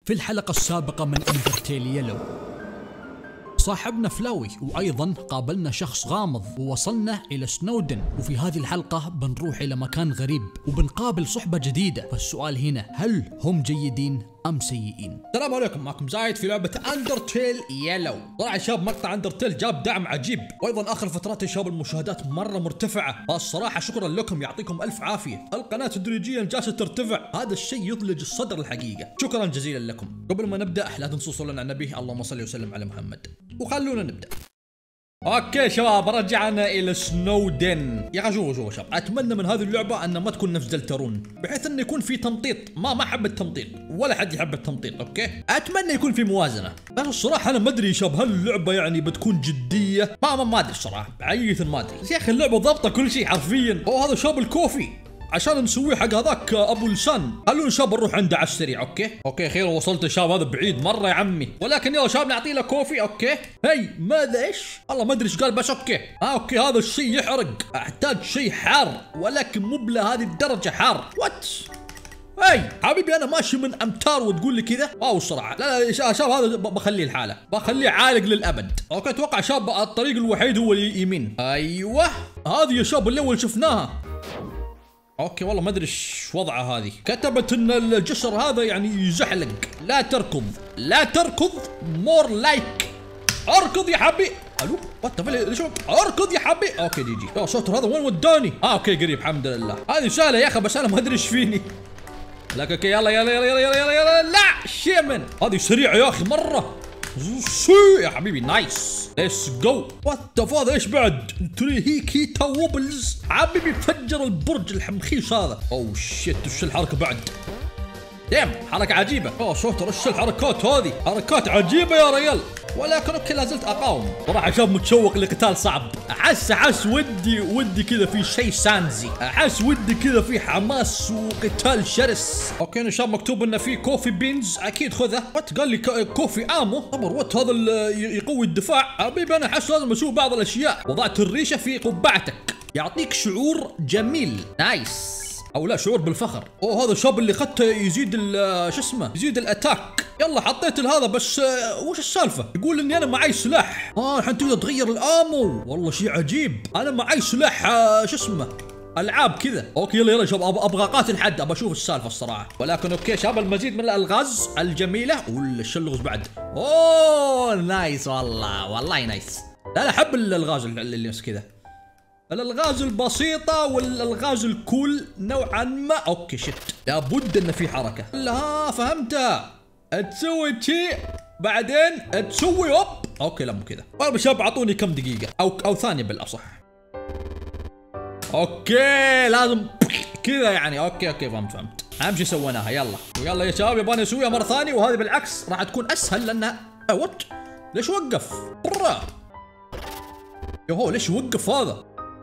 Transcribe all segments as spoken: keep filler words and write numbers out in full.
في الحلقة السابقة من أندرتيل يلو صاحبنا فلاوي وأيضا قابلنا شخص غامض ووصلنا إلى سنودن، وفي هذه الحلقة بنروح إلى مكان غريب وبنقابل صحبة جديدة. فالسؤال هنا، هل هم جيدين أم سيئين؟ السلام عليكم، معكم زايد في لعبة أندرتيل يلو. طلع يا شباب مقطع أندرتيل جاب دعم عجيب، وأيضا آخر فترات يا شباب المشاهدات مرة مرتفعة، فالصراحة شكرا لكم، يعطيكم ألف عافية. القناة تدريجيا جالسة ترتفع، هذا الشيء يثلج الصدر الحقيقة، شكرا جزيلا لكم. قبل ما نبدأ لا تنسوا صلوا على النبي، اللهم صل وسلم على محمد، وخلونا نبدأ. اوكي شباب، رجعنا الى سنودن. يا اخي شوفوا شوفوا شباب، اتمنى من هذه اللعبه ان ما تكون نفس دلترون، بحيث انه يكون في تمطيط. ما ما احب التمطيط، ولا حد يحب التمطيط. اوكي، اتمنى يكون في موازنه. بس الصراحه انا ما ادري شباب، هل اللعبه يعني بتكون جديه؟ ما ما, ما ادري الصراحه، حقيقه ما ادري. يا اخي اللعبه ضابطه كل شيء حرفيا. اوه هذا شاب الكوفي عشان نسويه حق هذاك ابو لسان. خلونا شاب نروح عنده على السريع. اوكي اوكي خير، وصلت يا شباب، هذا بعيد مره يا عمي، ولكن يلا شباب نعطيه له كوفي. اوكي هي ماذا ايش؟ والله ما ادري ايش قال، بس اوكي آه اوكي هذا الشيء يحرق، احتاج شيء حار، ولكن مو بلهذه الدرجه حار. وات هي حبيبي، انا ماشي من امتار وتقول لي كذا؟ واو الصراحه. لا لا يا شباب، هذا بخليه الحاله، بخليه عالق للابد. اوكي اتوقع شاب الطريق الوحيد هو اليمين. ايوه هذه يا شباب اللي اول شفناها. اوكي والله ما ادري ايش وضعه. هذه كتبت ان الجسر هذا يعني يزحلق. لا تركض لا تركض، مور لايك اركض يا حبي. الو وات ليش اركض يا حبي؟ اوكي جي جي. يا ساتر، هذا وين وداني؟ اه اوكي قريب الحمد لله. هذه سهله يا اخي، بس انا ما ادري ايش فيني. لك اوكي يلا يلا يلا يلا يلا يلا, يلا. لا شيمن، هذه سريعه يا اخي مره. سي يا حبيبي، نايس ليتس جو. وات ذا، هذا ايش بعد؟ تريهيكيتا ووبلز حبيبي، فجر البرج الحمخيش هذا. اوه شيت، وش الحركه بعد؟ ديم حركه عجيبه. اوه ساتر، ايش الحركات هذه؟ حركات عجيبه يا ريال، ولكن اوكي لازلت اقاوم. صراحه شاب متشوق لقتال صعب. احس احس ودي ودي كذا في شيء سانزي، احس ودي كذا في حماس وقتال شرس. اوكي انا شاب مكتوب انه في كوفي بينز، اكيد خذه. وات قال لي كوفي امو. طبعا وات هذا يقوي الدفاع. حبيبي انا احس لازم اسوي بعض الاشياء. وضعت الريشه في قبعتك، يعطيك شعور جميل. نايس، او لا شعور بالفخر. اوه هذا الشاب اللي اخذته يزيد شو اسمه، يزيد الاتاك. يلا حطيت هذا، بس آه وش السالفه؟ يقول اني انا معي سلاح. اه الحين تقدر تغير الامو. والله شيء عجيب. انا معي سلاح آه شو اسمه، العاب كذا. اوكي يلا يلا شباب، ابغى اقاتل حد، ابغى اشوف السالفه الصراحه. ولكن اوكي شباب، المزيد من الالغاز الجميله والشلغز بعد. اوه نايس والله، والله نايس. لا لا احب الالغاز اللي كذا، الالغاز البسيطة والالغاز الكول نوعا ما. اوكي شت، لابد ان في حركة. لا فهمتها، تسوي شي بعدين تسوي هوب. اوكي لا مو كذا. طيب شباب اعطوني كم دقيقة او او ثانية بالاصح. اوكي لازم كذا يعني. اوكي اوكي فهمت فهمت. اهم شيء سويناها. يلا ويلا يا شباب، يبغاني اسويها مرة ثانية، وهذه بالعكس راح تكون اسهل لانها وات. ليش وقف؟ برا يوهو، ليش وقف هذا؟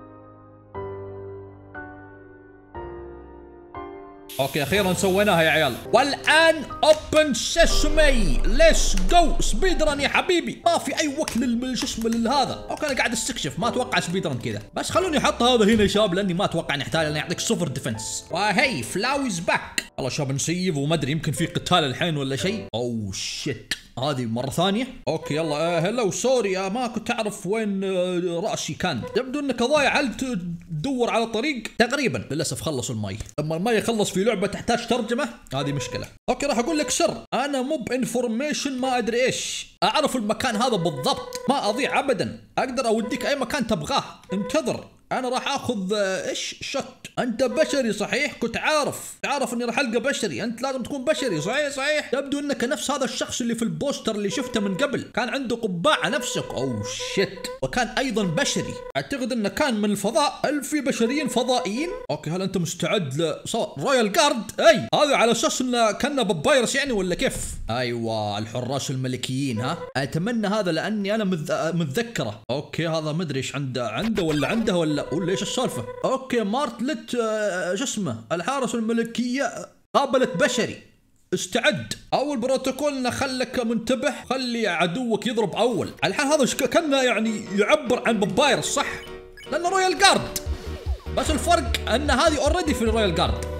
اوكي اخيرا سويناها يا عيال. والان اوبن سيسمي، ليتس جو. سبيد رن يا حبيبي، ما في اي وقت لل شو اسمه لهذا. اوكي انا قاعد استكشف، ما اتوقع سبيد رن كذا، بس خلوني احط هذا هنا يا شباب، لاني ما اتوقع نحتاج انه يعطيك صفر ديفنس. وهي فلاويز باك. والله شباب نسيف، وما ادري يمكن في قتال الحين ولا شيء. اوه شيت، هذه مرة ثانية. اوكي يلا آه هلا وسوري، آه ما كنت اعرف وين آه راسي كان. يبدو انك ضايع. هل تدور على طريق؟ تقريبا. للاسف خلصوا الماي، لما الماي يخلص في لعبة تحتاج ترجمة هذه مشكلة. اوكي راح اقول لك سر، انا مو بانفورميشن ما ادري ايش، اعرف المكان هذا بالضبط، ما اضيع ابدا، اقدر اوديك اي مكان تبغاه. انتظر، انا راح اخذ ايش شوت. انت بشري صحيح؟ كنت عارف عارف اني راح القى بشري. انت لازم تكون بشري صحيح صحيح. يبدو انك نفس هذا الشخص اللي في البوستر اللي شفته من قبل، كان عنده قبعه نفسك. اوه شيت، وكان ايضا بشري. اعتقد انه كان من الفضاء. هل في بشريين فضائيين؟ اوكي هل انت مستعد لصوت رويال جارد؟ اي هذا على اساس انه كنا ببايرس يعني ولا كيف؟ ايوه الحراس الملكيين. ها اتمنى هذا، لاني انا متذكره. اوكي هذا مدري ايش عنده عنده ولا عنده ولا ولا ايش السالفه. اوكي مارتلت آه شو اسمه، الحارس الملكيه قابلت بشري. استعد. اول بروتوكول انه خلك منتبه، خلي عدوك يضرب اول. الحين هذا كان يعني يعبر عن ببايرس صح، لانه رويال جارد، بس الفرق ان هذه اوريدي في الرويال جارد.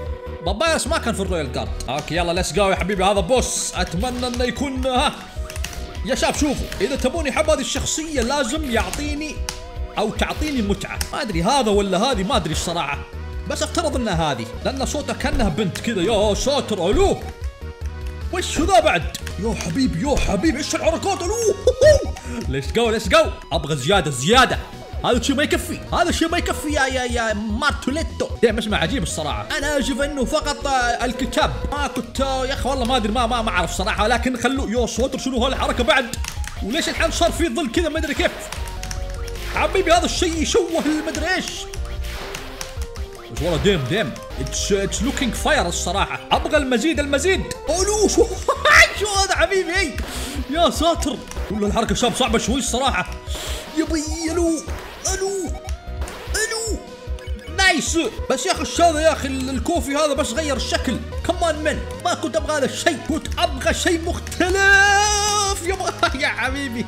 بابايس ما كان في الرويال جارد. اوكي يلا ليتس جو يا حبيبي، هذا بوس اتمنى انه يكون ها. يا شباب شوفوا، اذا تبوني احب هذه الشخصيه لازم يعطيني او تعطيني متعه. ما ادري هذا ولا هذه، ما ادري الصراحه، بس افترض انها هذه لان صوتها كانها بنت كذا. يا ساتر الو، وش ذا بعد؟ يا حبيبي يا حبيبي ايش الحركات الو. ليتس جو ليتس جو، ابغى زياده زياده. هذا الشيء ما يكفي، هذا الشيء ما يكفي يا يا يا مارتوليتو. دائما اسمه عجيب الصراحه. انا اشوف انه فقط الكتاب، ما كنت يا اخي والله ما ادري، ما ما ما اعرف صراحه، لكن خلوه. يا ساتر شنو هالحركه بعد؟ وليش الحين صار في ظل كذا ما ادري كيف. حبيبي هذا الشيء يشوه المدري ايش. بس والله ديم ديم اتس اتس لوكينج فاير الصراحه. ابغى المزيد المزيد. الو شو شو هذا حبيبي؟ يا ساتر، والله الحركه شاب صعبه شوي الصراحه. يبي الو الو الو نايس. بس يا اخي ايش هذا يا اخي؟ الكوفي هذا بس غير الشكل. كمان من ما كنت ابغى هذا الشيء، كنت ابغى شيء مختلف. يبغى يا حبيبي.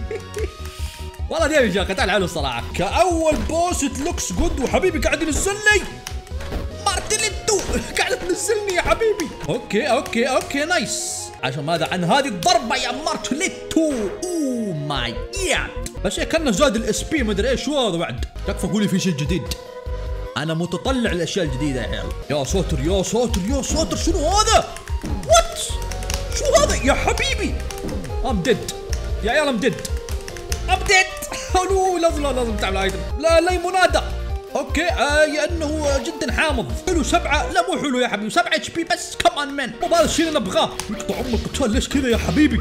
والله ديم يا اخي تعال حلو الصراحه. كاول بوس ات لوكس جود. وحبيبي قاعد ينزلني مارتيليتو، قاعد تنزلني يا حبيبي. اوكي اوكي اوكي نايس. عشان ماذا عن هذه الضربه يا مارتيليتو. اوه ماي جاد. بس كان زاد الاس بي مدري ايش. شو هذا بعد؟ تكفى قولي في شيء جديد، انا متطلع الاشياء الجديده يا عيال. يا ساتر يا ساتر يا ساتر شنو هذا؟ وات؟ شو هذا يا حبيبي؟ ام ديد يا عيال، ام ديد ام ديد. الو لازم لازم تعمل ايتم. لا لا منادى. اوكي آه لانه جدا حامض. حلو سبعه، لا مو حلو يا حبيبي، سبعه اتش بي بس. كمان مان مو هذا الشيء اللي نبغاه. يقطع ام القتال ليش كذا يا حبيبي؟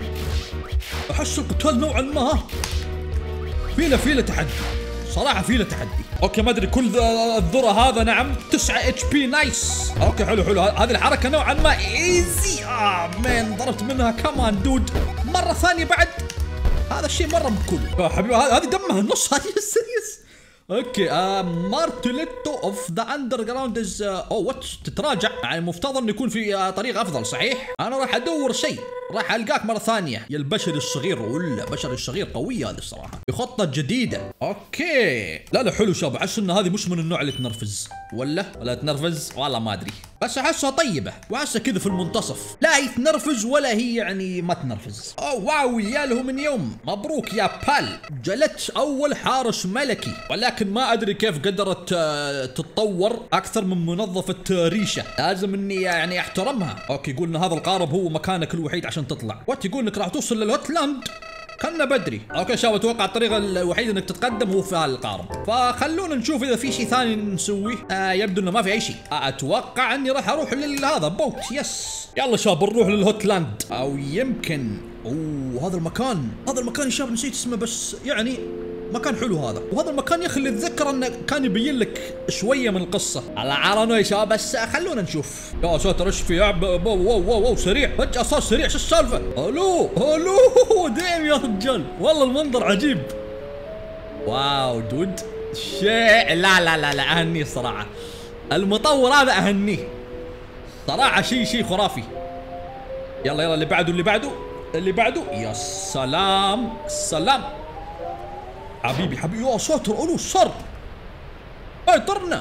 احس القتال نوعا ما فيله فيله تحدي صراحه، فيله تحدي. اوكي ما ادري كل الذره هذا. نعم تسعة اتش بي نايس. اوكي حلو حلو، هذه الحركه نوعا ما ايزي. اه مان ضربت منها كمان دود مره ثانيه بعد. هذا الشيء مره بكل يا حبيبي. هذه دمها النص هذه سيريس. اوكي آه مارتيليتو اوف ذا اندر جراوند از او وات تتراجع. يعني المفترض انه يكون في آه طريق افضل صحيح. انا راح ادور شيء، راح القاك مره ثانيه يا البشر الصغير. ولا البشر الصغير قويه هذه الصراحه، بخطه جديده. اوكي لا لا حلو شباب. احس ان هذه مش من النوع اللي تنرفز، ولا ولا تنرفز والله ما ادري، بس احسها طيبه واحسها كذا في المنتصف. لا هي تنرفز ولا هي يعني ما تنرفز. اوه واو يا له من يوم. مبروك يا بال، جلت اول حارس ملكي. ولكن ما ادري كيف قدرت تتطور اكثر من منظفه ريشه. لازم اني يعني احترمها. اوكي قلنا هذا القارب هو مكانك الوحيد عشان تطلع. وات يقول انك راح توصل للهوتلاند كنا بدري. اوكي شباب اتوقع الطريقه الوحيده انك تتقدم هو في هالقارب. فخلونا نشوف اذا في شيء ثاني نسويه. آه يبدو انه ما في اي شيء. آه اتوقع اني راح اروح لهذا بوت. يس يلا شباب نروح للهوتلاند. او يمكن اوه هذا المكان، هذا المكان يا شباب نسيت اسمه، بس يعني مكان حلو هذا. وهذا المكان يا اخي اللي اتذكر انه كان يبين لك شويه من القصه. على عرنو يا شباب، بس خلونا نشوف. يا ساتر ايش في؟ واو واو واو سريع فجاه صار سريع. شو السالفه؟ الو الو ديم يا رجال، والله المنظر عجيب. واو دود شيء. لا لا لا لا اهنيه الصراحه، المطور هذا اهنيه صراحه، شيء شيء خرافي. يلا يلا اللي بعده اللي بعده اللي بعده. يا سلام سلام حبيبي حبيبي. يا ساتر الو صار اي طرنا.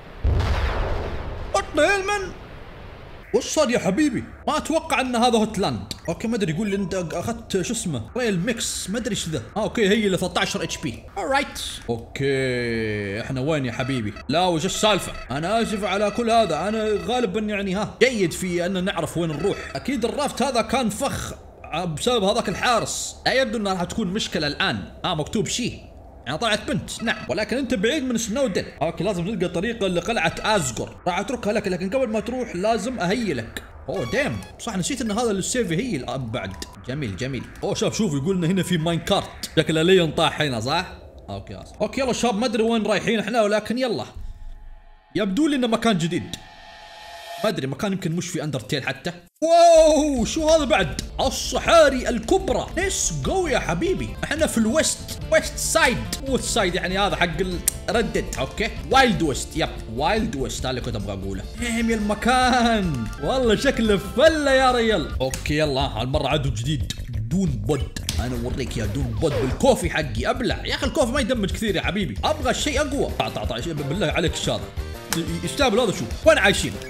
وات ذا من وش صار يا حبيبي؟ ما اتوقع ان هذا هوتلاند. اوكي ما ادري يقول لي انت اخذت شو اسمه ريل ميكس ما ادري ايش ذا. اه اوكي هي اللي ثلاثة عشر اتش بي. اورايت اوكي احنا وين يا حبيبي؟ لا وش السالفه؟ انا اسف على كل هذا، انا غالبا يعني ها جيد في ان نعرف وين نروح. اكيد الرافت هذا كان فخ بسبب هذاك الحارس. لا يبدو انها راح تكون مشكله الان. اه مكتوب شيء يعني طلعت بنت. نعم ولكن انت بعيد من سنودن. اوكي لازم نلقى طريقه لقلعه ازغر. راح اتركها لك، لكن قبل ما تروح لازم اهيلك. اوه ديم صح نسيت ان هذا السيف هي الاب بعد. جميل جميل. اوه شباب شوف يقول لنا هنا في ماين كارت. شكله لي ينطاح هنا صح؟ اوكي أصح. اوكي يلا شباب ما ادري وين رايحين احنا، ولكن يلا يبدو لي انه مكان جديد. ما ادري مكان يمكن مش في اندرتيل حتى. واو شو هذا بعد؟ الصحاري الكبرى. ليتس جو يا حبيبي. احنا في الويست ويست سايد. ويست سايد يعني هذا حق الردد. اوكي وايلد ويست. يب وايلد ويست هذا اللي كنت ابغى اقوله. نعم يا المكان والله شكله فله يا ريال. اوكي يلا هالمره عدو جديد دون بود. انا اوريك يا دون بود بالكوفي حقي. ابلع يا اخي الكوفي ما يدمج كثير يا حبيبي، ابغى شيء اقوى. طع طع طع بالله عليك ايش هذا؟ يستاهل هذا؟ شو وين عايشين؟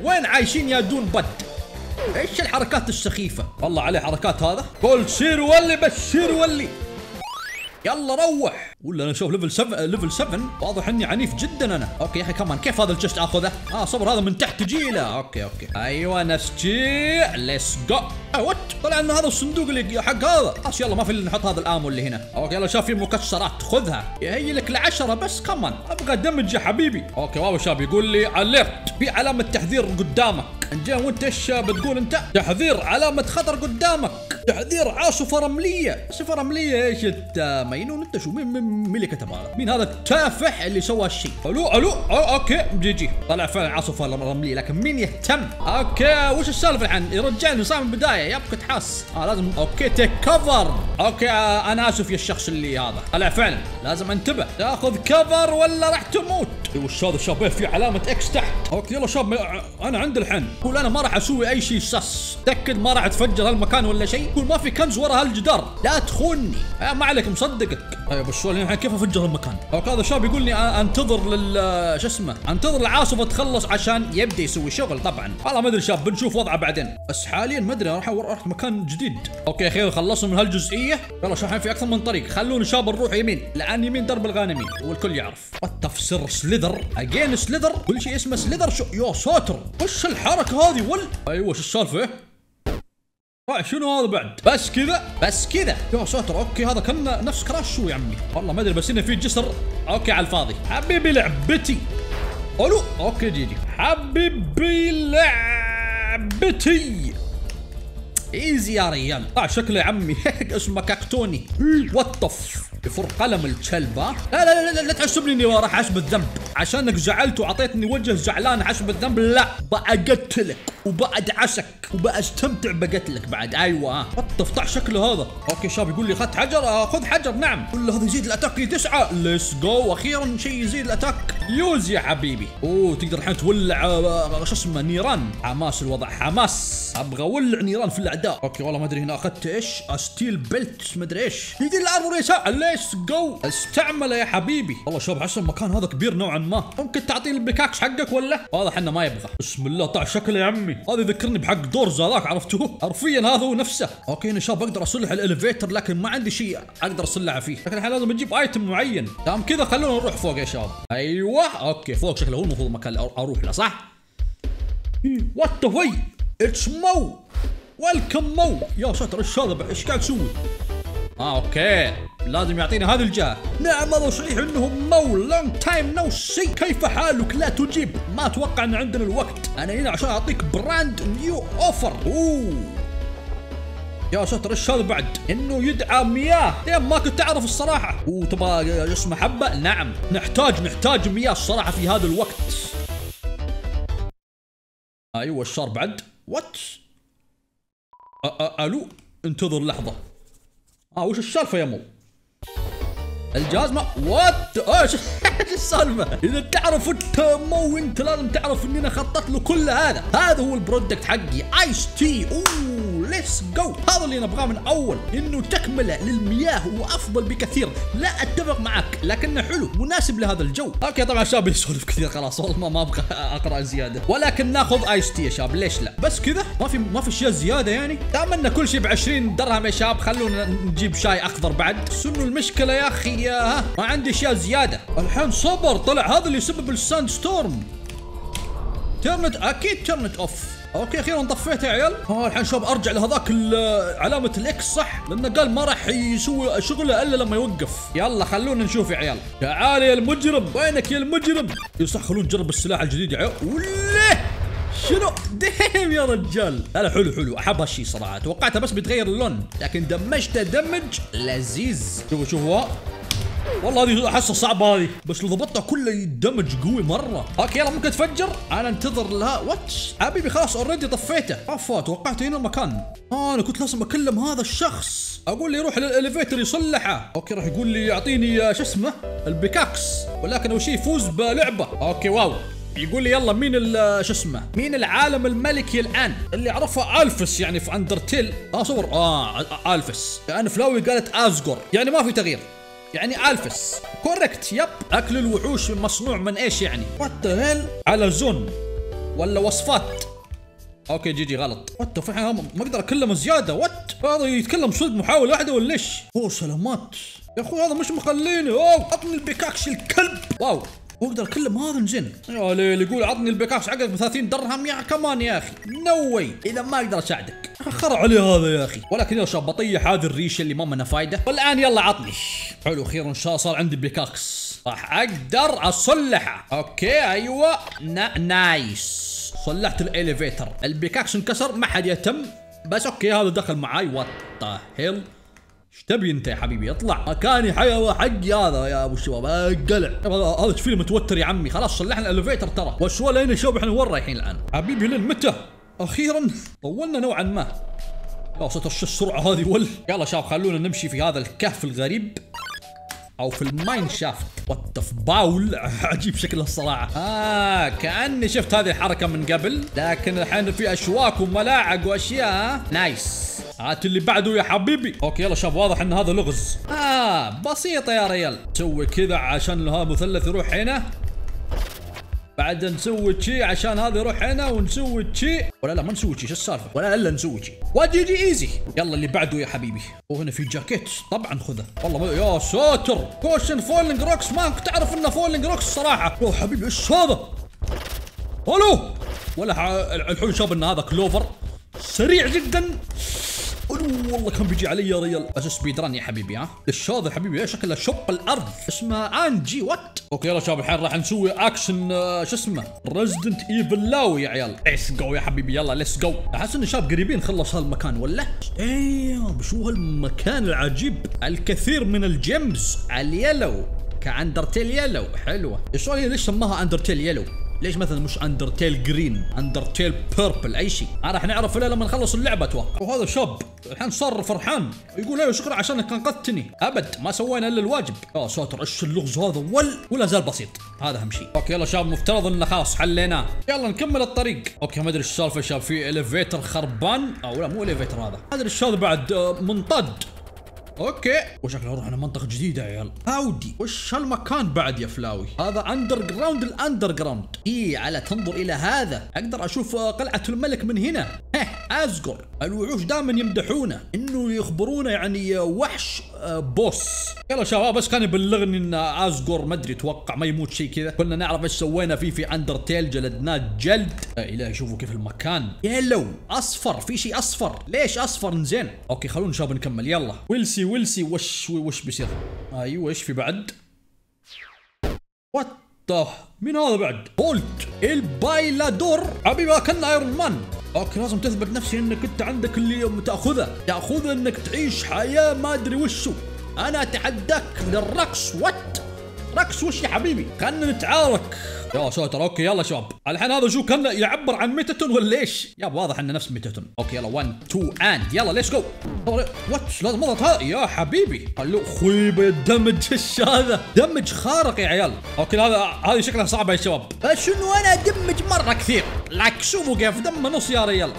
وين عايشين يا دون بد؟ ايش الحركات السخيفة؟ والله عليه حركات هذا. قول سير ولي بس سير ولي. يلا روح. ولا انا شوف ليفل سبعة ليفل سبعة واضح اني عنيف جدا انا. اوكي يا اخي كمان كيف هذا الجست اخذه؟ اه صبر هذا من تحت جيله. اوكي اوكي ايوه نسجي ليتس جو. وات طلع انه هذا الصندوق اللي حق هذا. خلاص يلا ما في الا نحط هذا الامو اللي هنا. اوكي يلا شاف في مكسرات خذها. يهي لك لعشرة بس كمان. ابغى دمج يا حبيبي. اوكي واو شاب يقول لي اليرت في علامة تحذير قدامك. انجا وانت ايش بتقول انت؟ تحذير علامة خطر قدامك. تحذير عاصفة رملية. عاصفة رملية ايش انت مجنون انت؟ شو مين مين مين اللي كتب هذا؟ مين هذا التافه اللي سوى هالشيء؟ الو الو اوكي جي جي طلع فعلا عاصفة رملية لكن مين يهتم؟ اوكي وش السالفة الحين؟ يرجعني صار من البداية يبقى تحس. اه لازم اوكي تيك كفر. اوكي آه انا اسف يا الشخص اللي هذا طلع فعلا لازم انتبه. تاخذ كفر ولا راح تموت. وش هذا الشاب في علامة اكس تحت. اوكي يلا شاب انا عندي الحين. قول انا ما راح اسوي اي شيء سس. تاكد ما راح تفجر هالمكان ولا شيء. قول ما في كنز ورا هالجدار لا تخونني. آه ما عليك مصدقك. طيب السؤال الحين كيف افجر المكان؟ اوكي هذا الشاب يقول لي انتظر لل شو اسمه انتظر العاصفة تخلص عشان يبدا يسوي شغل. طبعا والله ما ادري شاب بنشوف وضعه بعدين بس حاليا ما ادري راح اروح مكان جديد. اوكي خير خلصنا من هالجزئية. يلا شو الحين في اكثر من طريق. خلونا شاب نروح يمين لان يمين درب الغانمين والكل يعرف. التفسير سليذر اجين سليذر كل شيء اسمه سليذر. شو يا ساتر وش الحركة هذه ول. ايوه شو السالفة؟ شنو هذا بعد؟ بس كذا بس كذا يا ساتر. اوكي هذا كان نفس كراش شو يا عمي والله ما ادري بس انه في جسر. اوكي على الفاضي حبيبي لعبتي. الو اوكي جي جي حبيبي لعبتي. ايزي يا ريال. طلع شكله يا عمي اسمه كاكتوني. وطف يفر قلم الكلب. ها لا لا لا لا, لا تحسبني اني راح احسب الذنب عشانك زعلت وعطيتني وجه زعلان احسب الذنب. لا بقتلك وبأدعسك وبأستمتع بقتلك بعد. ايوه ها وطف طلع شكله هذا. اوكي شاب يقول لي اخذت حجر. خذ حجر نعم. قول له هذا يزيد الاتاك لتسعة. ليتس جو اخيرا شيء يزيد الاتاك. يوز يا حبيبي. اوه تقدر الحين تولع شو اسمه نيران. حماس الوضع حماس. ابغى اولع نيران في الاعداء. اوكي والله ما ادري هنا اخذت ايش ستيل بيلت ما ادري ايش. يدي الارمور يسار. ليتس جو استعمله يا حبيبي. والله شباب احس المكان هذا كبير نوعا ما. ممكن تعطيني البيكاكس حقك ولا؟ واضح انه ما يبغى. بسم الله طلع شكله يا عمي. هذا يذكرني بحق دورز هذاك عرفتوه حرفيا هذا هو نفسه. اوكي هنا شباب اقدر اصلح الاليفيتر لكن ما عندي شيء اقدر اصلحه فيه. لكن الحين لازم اجيب ايتم معين. تمام كذا خلونا نروح فوق يا شباب. ايوه اوكي فوق شكله هو المفروض المكان اللي اروح له صح؟ وات ذا وي اتس مو ويلكم مو. يا ساتر ايش هذا ايش قاعد تسوي؟ اه اوكي لازم يعطينا هذه الجهة. نعم هذا صحيح انه مو لونج تايم نو سي. كيف حالك؟ لا تجيب. ما اتوقع ان عندنا الوقت. انا هنا عشان اعطيك براند نيو اوفر. اوه يا ساتر ايش هذا بعد؟ انه يدعى مياه. ديم ما كنت اعرف الصراحة. اوه تبغى اسمه حبة؟ نعم نحتاج نحتاج مياه الصراحة في هذا الوقت. ايوه الشار بعد. وات الو انتظر لحظة. اه وش السالفة يا مو؟ الجهاز ما وات ايش السالفة؟ اذا تعرف انت مو انت لازم تعرف اني انا خططت له كل هذا. هذا هو البرودكت حقي ايس تي. اوه ليتس جو. هذا اللي نبغاه من اول انه تكمله للمياه وافضل بكثير. لا اتفق معك لكنه حلو مناسب لهذا الجو. اوكي طبعا شاب يسولف كثير خلاص والله ما, ما ابغى اقرا زياده ولكن ناخذ ايس تي يا شاب. ليش لا؟ بس كذا ما في ما في اشياء زياده يعني. دام ان كل شيء ب عشرين درهم يا شاب خلونا نجيب شاي اخضر بعد. شنو المشكله يا اخي؟ ها ما عندي اشياء زياده. الحين صبر طلع هذا اللي يسبب الساند ستورم. ترنت اكيد ترنت اوف. اوكي اخيرا طفيته يا عيال. اه الحين شباب ارجع لهذاك علامه الاكس صح لانه قال ما راح يسوي شغله الا لما يوقف. يلا خلونا نشوف يا عيال. تعال يا المجرم وينك يا المجرم؟ صح خلونا نجرب السلاح الجديد يا عيال. ولا شنو ديم يا رجال. لا لا حلو حلو احب هالشيء صراحه. توقعتها بس بتغير اللون لكن دمجته دمج لذيذ. شوفوا شوفوا والله هذه احسها صعبه هذه بس لو ضبطتها كله يدمج قوي مره. اوكي يلا ممكن تفجر. انا انتظر لها. وات حبيبي خلاص اوريدي طفيته. افا توقعت هنا المكان. اه انا كنت لازم اكلم هذا الشخص اقول لي يروح للاليفيتر يصلحه. اوكي راح يقول لي يعطيني شو اسمه البيكاكس ولكن اول شيء يفوز بلعبه. اوكي واو يقول لي يلا مين شو اسمه مين العالم الملكي الان اللي عرفه الفس يعني في اندرتيل. اه صور اه الفس يعني فلاوي قالت ازجور يعني ما في تغيير يعني الفس كوركت. يب اكل الوحوش مصنوع من ايش يعني؟ وات هيل على زون ولا وصفات؟ اوكي جي جي غلط. وات في الحين ما اقدر اكلم زياده. وات هذا يتكلم صدق محاوله واحده ولا ايش؟ اوه سلامات يا اخوي هذا مش مخليني. اوه عطني البيكاكس الكلب. واو واقدر اكلم هذا زين. يا ليل يقول عطني البيكاكس حقك ب ثلاثين درهم يا كمان يا اخي. نو واي اذا ما اقدر اساعدك. خرع عليه هذا يا اخي. ولكن يا شباب بطيح هذه الريشه اللي ما منها فايده. والان يلا عطني. حلو اخيرا ان شاء الله صار عندي بيكاكس راح اقدر اصلحه. اوكي ايوه نا نايس صلحت الاليفيتر. البيكاكس انكسر ما حد يهتم بس اوكي هذا دخل معاي. وات ذا هيل ايش تبي انت يا حبيبي؟ اطلع مكاني حي حقي هذا يا ابو الشباب. اقلع هذا ايش فيه متوتر يا عمي. خلاص صلحنا الاليفيتر ترى. والسؤال هنا شباب احنا وين رايحين الان؟ حبيبي لين متى؟ اخيرا طولنا نوعا ما. يا ساتر شو السرعه هذه ول. يلا شباب خلونا نمشي في هذا الكهف الغريب او في الماين شافت. وات باول عجيب شكله الصراحه. اه كاني شفت هذه الحركه من قبل لكن الحين في اشواك وملاعق واشياء. نايس هات اللي بعده يا حبيبي. اوكي يلا شباب واضح ان هذا لغز. اه بسيطه يا ريال. نسوي كذا عشان هذا مثلث يروح هنا بعد نسوي شي عشان هذا يروح هنا ونسوي شي. ولا لا ما نسوي شي. شو السالفه؟ ولا الا نسوي شي. واجي جي ايزي. يلا اللي بعده يا حبيبي. وهنا في جاكيت طبعا خذه. والله ما... يا ساتر كوشن فولينج روكس. ما كنت اعرف انه فولينج روكس الصراحه. يا حبيبي ايش هذا؟ الو ولا ح... الحين شاب ان هذا كلوفر سريع جدا. والله كان بيجي علي يا ريال. بس سبيد ران يا حبيبي. ها ايش هذا يا حبيبي؟ ايش شكله شق الارض. اسمه انجي. وات اوكي يلا شباب الحين راح نسوي اكشن آه شو اسمه ريزدنت ايفل لاوي يا عيال. ليتس جو يا حبيبي يلا ليتس جو. احس ان شباب قريبين خلص هالمكان ولا ايه. شو هالمكان العجيب. الكثير من الجيمز اليلو كاندرتيل يلو. حلوه. السؤال هي ليش سماها اندرتيل يلو؟ ليش مثلا مش اندرتيل جرين اندرتيل بيربل اي شيء؟ انا راح نعرف لما نخلص اللعبه اتوقع. وهذا شاب الحين صار فرحان يقول ايوه شكرا عشانك انقذتني. ابد ما سوينا الا الواجب. يا ساتر ايش اللغز هذا ول. ولا زال بسيط هذا اهم شيء. اوكي يلا شباب مفترض انه خلاص حليناه. يلا نكمل الطريق. اوكي ما ادري ايش السالفه يا شباب. في اليفيتر خربان او لا مو اليفيتر هذا. ما ادري ايش هذا بعد آه منطد. اوكي وشكله رحنا منطقه جديده يا عيال. اودي وش هالمكان بعد يا فلاوي؟ هذا اندر جراوند. الاندر جراوند اي على تنظر الى هذا اقدر اشوف قلعه الملك من هنا. هه ازغر. الوحوش دائما يمدحونه انه يخبرونا يعني وحش بوس. يلا شباب بس كان يبلغني ان ازغر ما ادري اتوقع ما يموت شيء كذا. كنا نعرف ايش سوينا فيه في اندرتيل جلدناه جلد. يا الهي شوفوا كيف المكان يلو اصفر. في شيء اصفر. ليش اصفر زين؟ اوكي خلونا شباب نكمل يلا. ويلسي ويلسي وش وش بيصير؟ ايوه ايش في بعد؟ وات مين هذا بعد؟ بولت البايلادور. حبيبي كنا ايرون مان. اوكي لازم تثبت نفسي انك انت عندك اللي تاخذه. تاخذ انك تعيش حياه ما ادري وشو. انا اتحداك للرقص. وات رقص وش يا حبيبي؟ خلنا نتعارك. يا ساتر. اوكي يلا شباب الحين هذا شو كان يعبر عن ميتاتون ولا ايش؟ يا واضح انه نفس ميتاتون. اوكي يلا واحد اثنين اند يلا ليتس جو. وات لازم اضغط هذا يا حبيبي. الو خيبه دمج. ايش هذا؟ دمج خارق يا عيال. اوكي هذا هذه شكلها صعبه يا شباب. بس شنو انا ادمج مره كثير. لك شوفوا كيف دمه نص يا ريال.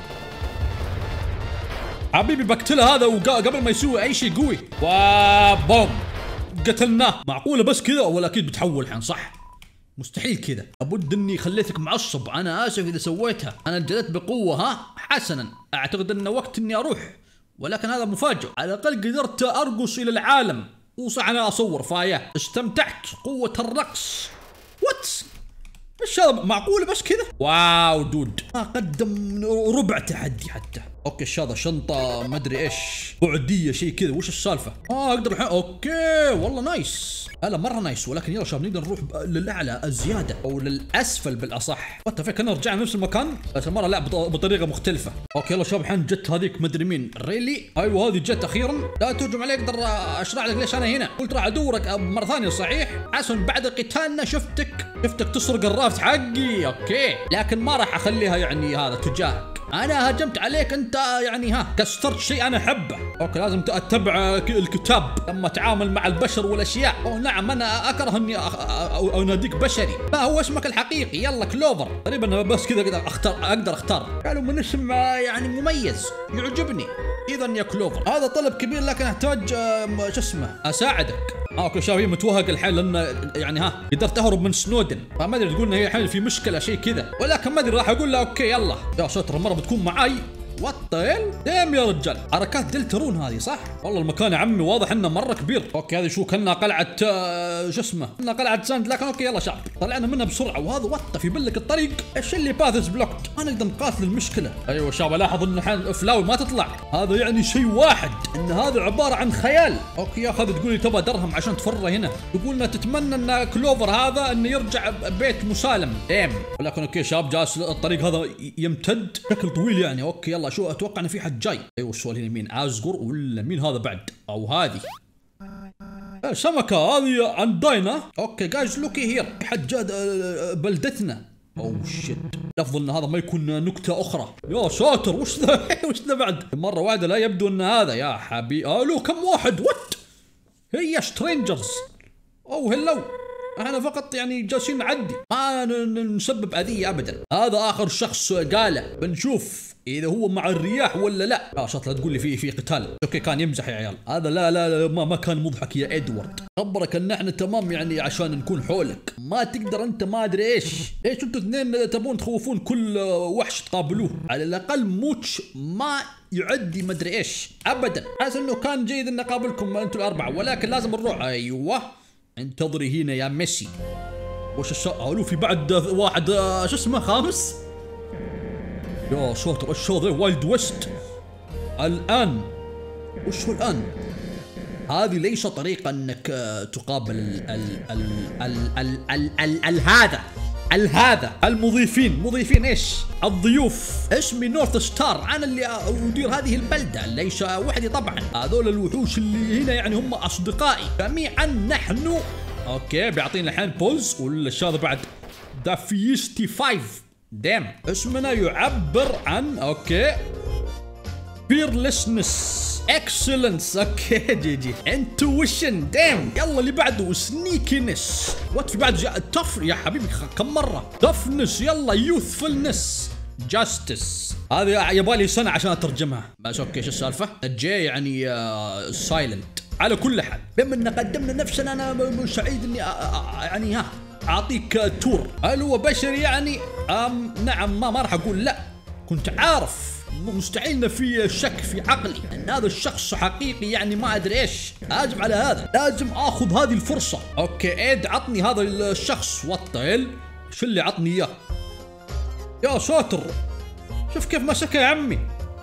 حبيبي بقتله هذا وقبل ما يسوي اي شيء قوي. وبوم قتلناه. معقوله بس كذا ولا اكيد بتحول الحين صح؟ مستحيل كذا. ابد اني خليتك معصب. انا اسف اذا سويتها. انا جلدت بقوه. ها حسنا اعتقد انه وقت اني اروح ولكن هذا مفاجئ. على الاقل قدرت ارقص الى العالم. وصح انا اصور فاياه. استمتعت. قوه الرقص. وات ايش هذا؟ معقوله بس كذا؟ واو دود ما قدم ربع تحدي حتى. اوكي ايش هذا؟ شنطه ما ادري ايش بعديه شيء كذا. وش السالفه؟ اه اقدر الحين. اوكي والله نايس. لا مره نايس. ولكن يلا شباب نقدر نروح للاعلى الزياده او للاسفل بالاصح. وات فيك كنا رجعنا نفس المكان بس المره لا بطريقه مختلفه. اوكي يلا شباب الحين جت هذيك ما ادري مين. ريلي ايوه هذه جت اخيرا. لا تهجم علي اقدر اشرح لك ليش انا هنا. قلت راح ادورك مره ثانيه صحيح. حسن بعد قتالنا شفتك شفتك تسرق الرافت حقي. اوكي لكن ما راح اخليها يعني هذا تجاهك. انا هجمت عليك انت يعني ها كسرت شيء انا احبه. اوكي لازم اتبع الكتاب لما اتعامل مع البشر والاشياء. او نعم انا اكره اني اناديك بشري. ما هو اسمك الحقيقي؟ يلا كلوفر. تقريبا بس كذا اقدر اختار. اقدر اختار. قالوا من اسم يعني مميز يعجبني. اذا يا كلوفر هذا طلب كبير لكن احتاج آه شو اسمه اساعدك. اه اوكي شباب هي متوهق الحين لان يعني ها قدرت اهرب من سنودن، فما ادري تقول ان هي الحين في مشكله شيء كذا، ولكن ما ادري راح اقول لها اوكي يلا يا شاطر المره بتكون معاي. وطيل دام يا رجال، حركات دلترون هذه صح؟ والله المكان يا عمي واضح انه مره كبير. اوكي هذه شو كنا قلعه آه شو اسمه؟ كنا قلعه ساند، لكن اوكي يلا شعب طلعنا منها بسرعه. وهذا وطه في بلك الطريق، ايش اللي باثز بلوكت؟ ما نقدر نقاتل المشكله. ايوه شباب لاحظ ان الحين فلاوي ما تطلع، هذا يعني شيء واحد ان هذا عباره عن خيال. اوكي يا اخي تقولي تبغى درهم عشان تفره هنا، تقولنا تتمنى ان كلوفر هذا انه يرجع بيت مسالم دام، ولكن اوكي شباب جالس الطريق هذا يمتد بشكل طويل يعني. اوكي يلا شو اتوقع ان في حد جاي. ايوه السؤال هنا مين؟ ازغر ولا مين هذا بعد؟ او هذه سمكه هذه عند داينا. اوكي جايز لوكي هير، حد جاد بلدتنا. اوه شيت، لفظ ان هذا ما يكون نكته اخرى. يا ساتر وش ذا وش ذا بعد؟ مره واحده لا يبدو ان هذا يا حبيبي. الو كم واحد؟ وات هي سترينجرز. اوه هلو، احنا فقط يعني جالسين نعدي، ما نسبب اذيه ابدا. هذا اخر شخص قاله، بنشوف اذا هو مع الرياح ولا لا. لا شاط لا تقول لي في في قتال. اوكي كان يمزح يا عيال هذا. لا لا, لا ما, ما كان مضحك يا ادوارد، خبرك ان احنا تمام يعني عشان نكون حولك. ما تقدر انت ما ادري ايش ايش انتوا اثنين تبون تخوفون كل وحش تقابلوه. على الاقل موتش ما يعدي ما ادري ايش ابدا. حاسس انه كان جيد ان اقابلكم انتوا الاربعه، ولكن لازم نروح. ايوه انتظري هنا يا ميسي. وش الش... الو في بعد واحد شو اسمه خامس. يا شاطر ايش هذا؟ وايلد ويست الان. وش هو الان؟ هذه ليس طريقه انك تقابل ال ال ال ال ال ال ال ال هذا الهذا المضيفين. مضيفين ايش؟ الضيوف. اسمي نورث ستار، انا اللي ادير هذه البلده، ليس وحدي طبعا. هذول الوحوش اللي هنا يعني هم اصدقائي جميعا نحن. اوكي بيعطينا الحين بوز والشاذ بعد ذا فيستي فايف. دام اسمنا يعبر عن اوكي فيرلسنس اكسلنس. اوكي جي جي انتويشن. دام يلا اللي بعده سنيكينس. وات في بعد تف يا حبيبي كم مره؟ تفنس. يلا يوثفلنس جاستس. هذه يبالي سنه عشان اترجمها بس. اوكي شو السالفه؟ الجي يعني آه سايلنت. على كل حال بما ان قدمنا نفسنا انا سعيد اني يعني ها اعطيك تور. هل هو بشري يعني؟ أم نعم. ما ما راح اقول لا، كنت عارف مستحيل في شك في عقلي ان هذا الشخص حقيقي يعني ما ادري ايش. لازم على هذا لازم اخذ هذه الفرصه. اوكي ايد عطني هذا الشخص. وطيل شو اللي عطني اياه؟ يا ساتر شوف كيف مسكه يا عمي.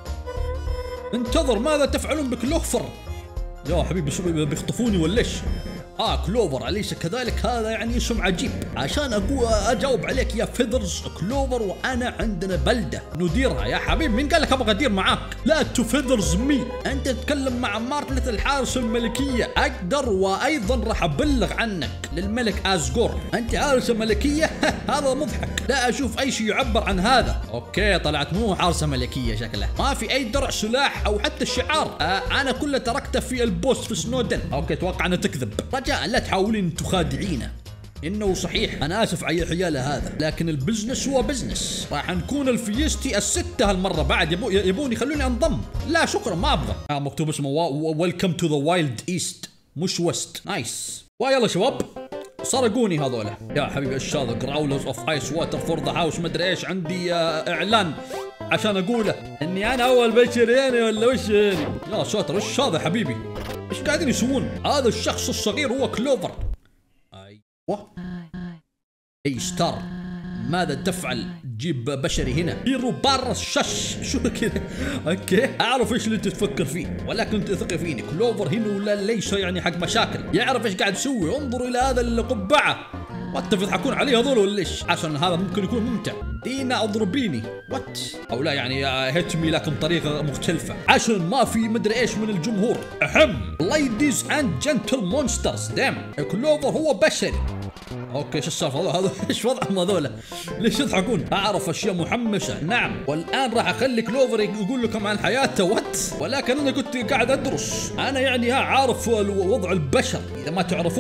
انتظر ماذا تفعلون بكلوفر؟ يا حبيبي شو بيخطفوني ولا ايش؟ اه كلوفر اليس كذلك؟ هذا يعني اسم عجيب عشان اقول اجاوب عليك يا فيذرز. كلوفر وانا عندنا بلده نديرها. يا حبيبي مين قال لك ابغى ادير معاك؟ لا تو فيذرز مي. انت تتكلم مع مارتلة الحارس الملكيه. اقدر وايضا راح ابلغ عنك للملك ازغور. انت حارسه ملكيه؟ هذا مضحك. لا اشوف اي شيء يعبر عن هذا. اوكي طلعت مو حارسه ملكيه شكله. ما في اي درع سلاح او حتى الشعار. آه انا كله تركته في البوست في سنودن. اوكي اتوقع انه تكذب. رجاء لا تحاولين تخادعينه. انه صحيح انا اسف على حياله هذا، لكن البزنس هو بزنس. راح نكون الفيستي الستة هالمره بعد. يبو يبون يخلوني انضم. لا شكرا ما ابغى. آه مكتوب اسمه ويلكم تو ذا وايلد ايست مش ويست. نايس. ويلا شباب سرقوني هذولا. يا حبيبي ايش هذا؟ جراولرز اوف ايس واتر فور ذا هاوس مدري ايش. عندي آه اعلان عشان اقوله اني انا اول بشر يعني ولا وش يعني؟ يا ساتر ايش هذا حبيبي؟ ايش قاعدين يسوون؟ هذا الشخص الصغير هو كلوفر. ايوه اي ستار ماذا تفعل؟ جيب بشري هنا. هيرو برا الشش. شو كذا؟ اوكي اعرف ايش اللي انت تفكر فيه، ولكن تثق فيني. كلوفر هنا ولا ليس يعني حق مشاكل، يعرف ايش قاعد يسوي. انظروا الى هذا القبعه. وات تضحكون عليه هذول ولا ايش؟ عشان هذا ممكن يكون ممتع. دينا اضربيني. وات او لا يعني هيتمي لكن بطريقه مختلفه عشان ما في مدري ايش من الجمهور. اهم ليديز اند جنتل مونسترز. دام كلوفر هو بشري. اوكي ايش السالفه هذا؟ ايش وضعهم هذول؟ ليش يضحكون؟ اعرف اشياء محمسه. نعم والان راح اخلي كلوفر يقول لكم عن حياته. وات ولكن انا كنت قاعد ادرس. انا يعني ها عارف وضع البشر اذا ما تعرفون.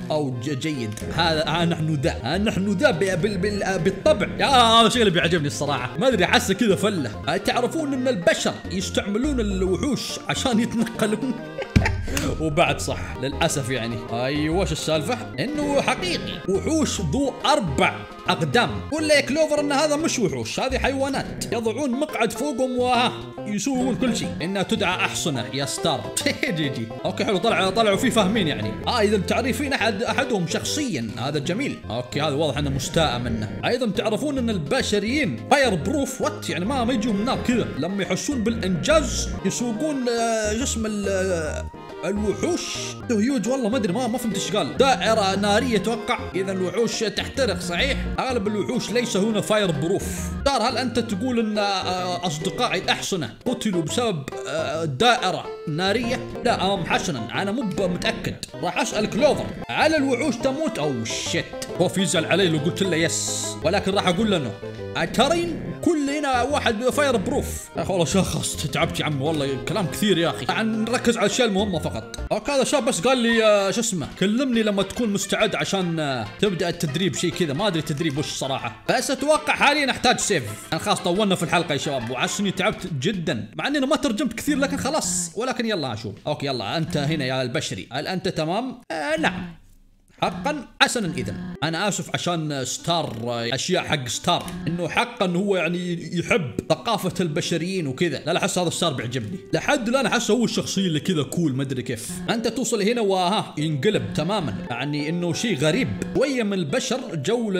او جيد. هذا ها نحن ذا ها نحن ذا بالطبع. يا هذا الشيء اللي بيعجبني الصراحه، ما ادري احسه كذا فله. تعرفون ان البشر يستعملون الوحوش عشان يتنقلون وبعد صح للاسف يعني. ايوه وش السالفه؟ انه حقيقي وحوش ذو اربع اقدام. ولا يا كلوفر ان هذا مش وحوش، هذه حيوانات يضعون مقعد فوقهم وها يسوون كل شيء. انها تدعى احصنه يا ستار. جي جي اوكي حلو، طلع طلعوا فيه فاهمين يعني. اه اذا تعرفين احد احدهم شخصيا هذا جميل. اوكي هذا واضح انه مستاء منه. ايضا تعرفون ان البشريين فاير بروف وات، يعني ما ما يجوا من النار كذا، لما يحسون بالانجاز يسوقون آه جسم الوحوش هيوج. والله ما ادري ما ما فهمت ايش قال. دائره ناريه اتوقع، اذا الوحوش تحترق صحيح. اغلب الوحوش ليس هنا فاير بروف. دار هل انت تقول ان اصدقائي الاحصنه قتلوا بسبب دائره ناريه؟ لا ام حسنا انا مو متاكد. راح اسال كلوفر هل الوحوش تموت او شت. هو يزعل علي لو قلت له يس، ولكن راح اقول له انه ترين كل هنا واحد فاير بروف. يا اخي والله شخص تعبت يا عمي، والله كلام كثير يا اخي. نركز على الاشياء المهمه فقط. اوكي هذا شاب بس قال لي آه شو اسمه كلمني لما تكون مستعد عشان آه تبدا التدريب شيء كذا، ما ادري التدريب وش صراحه، بس اتوقع حاليا احتاج سيف. انا خلاص طولنا في الحلقه يا شباب وعشان اني تعبت جدا، مع اني ما ترجمت كثير لكن خلاص. ولكن يلا اشوف. اوكي يلا انت هنا يا البشري، هل انت تمام؟ آه نعم حقا حسنا. اذا انا اسف عشان ستار اشياء حق ستار، انه حقا هو يعني يحب ثقافه البشريين وكذا. لا لا احس هذا ستار بيعجبني لحد الان، احس هو الشخصيه اللي كذا كول ما ادري كيف. انت توصل هنا وها ينقلب تماما، يعني انه شيء غريب. شويه من البشر جو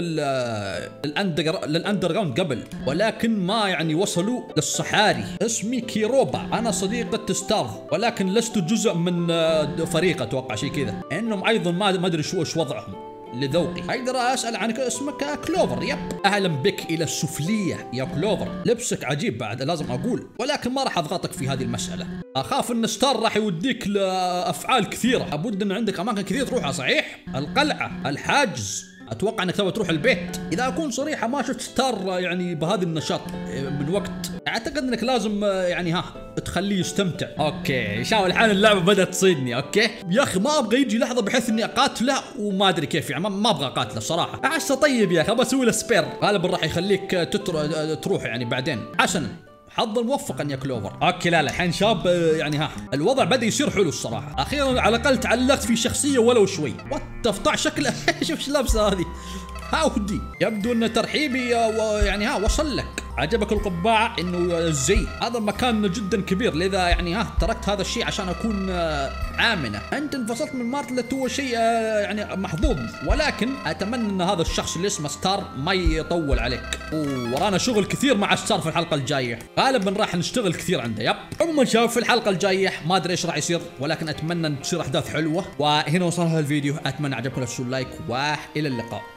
للاندر للاندر جراوند قبل، ولكن ما يعني وصلوا للصحاري. اسمي كيروبا، انا صديقه ستار ولكن لست جزء من فريق اتوقع شيء كذا. انهم ايضا ما ما ادري شو ايش وضعهم لذوقي. اقدر اسال عنك؟ اسمك كلوفر. يب اهلا بك الى السفليه يا كلوفر. لبسك عجيب بعد لازم اقول، ولكن ما راح اضغطك في هذه المساله. اخاف ان ستار راح يوديك لافعال كثيره. لابد ان عندك اماكن كثيره تروحها صحيح. القلعه، الحاجز، اتوقع انك تبغى تروح البيت. اذا اكون صريحه ما شفت ستار يعني بهذا النشاط من وقت. اعتقد انك لازم يعني ها تخليه يستمتع. اوكي شاو الحين اللعبه بدات تصيدني. اوكي يا اخي ما ابغى يجي لحظه بحيث اني اقاتله وما ادري كيف، يعني ما ابغى اقاتله صراحه. احسه طيب يا اخي، ابغى اسوي له سبير. غالبا راح يخليك تتر... تروح يعني بعدين. حسنا حظا موفقا يا كلوفر. اوكي لا لا الحين شاب يعني ها الوضع بدا يصير حلو الصراحه. اخيرا على الاقل تعلقت في شخصيه ولو شوي. وات شكله شوف ايش لابسه هذه. هاودي يبدو ان ترحيبي يعني ها وصل لك. عجبك القبعه؟ انه الزي هذا المكان جدا كبير، لذا يعني ها تركت هذا الشيء عشان اكون امنه. انت انفصلت من مارتلت هو شيء يعني محظوظ، ولكن اتمنى ان هذا الشخص اللي اسمه ستار ما يطول عليك. ورانا شغل كثير مع ستار في الحلقه الجايه، غالبا راح نشتغل كثير عنده. يب عموما شباب في الحلقه الجايه ما ادري ايش راح يصير، ولكن اتمنى ان تصير احداث حلوه. وهنا وصلنا الفيديو، اتمنى عجبكم، لا تنسوا اللايك والى اللقاء.